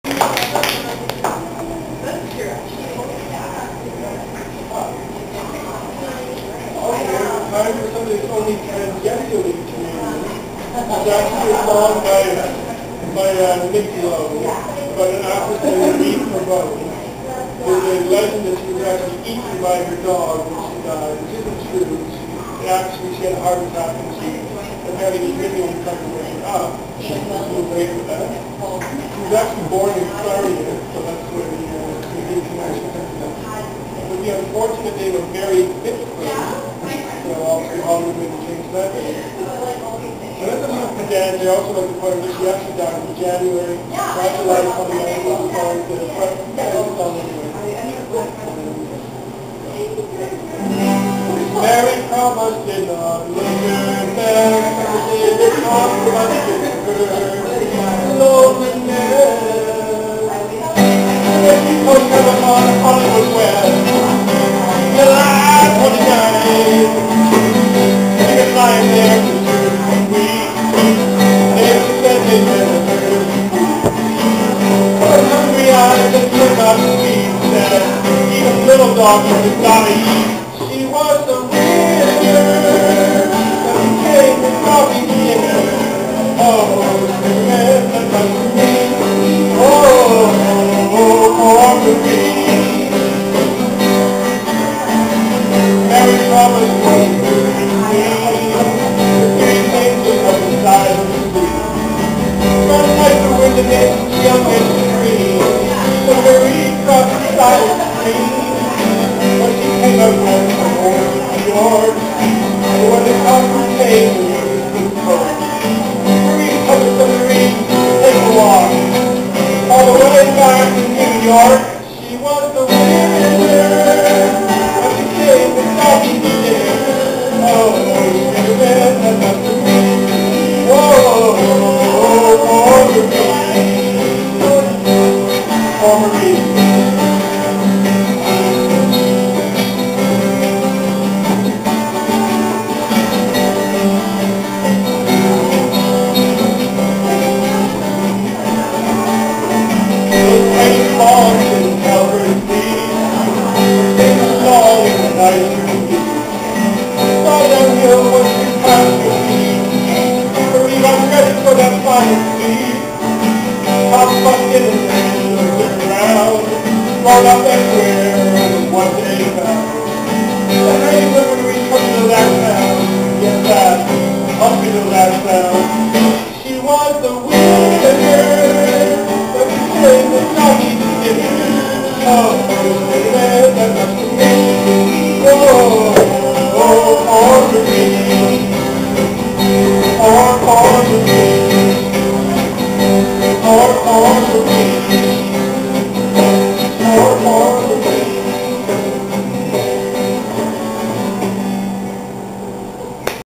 Time for something that's only tangentially to me. It's actually a song by Nicky Lowe, about an officer named Provost. There's a legend that she was actually eaten by her dog when she died, which isn't true. She had a heart attack and she apparently was really only trying to wake her up. She was too late for that. She was actually born in Clarion, so that's where the connection comes from. But the unfortunate day was very fit for her. So I'll maybe change that. And that's a little pedantic. I also like to point out that she actually died in January. Not July 29th, it was called the Mary Provost did not look her back, did it not much her loneliness. When she pushed her on Hollywood West, July 29th, she was lying there for 2 weeks. They said they never heard. Her hungry eyes and turned out sweet, said, even little dogs have gotta eat. She was the winner, but she came to coffee dinner. Oh, remember me. Oh, Marie. Mary Provost was three things of the side of the street. From like the wind and then she went free. So Marie crossed the side of the street. When she came up from New York, and when the conference came, she was broke. Marie covered the Marie to take a walk. All the way back to New York, she was the winner. When she came to coffee dinner, oh, she ran and up to me. Oh, Marie. Up in the ground, rolled up and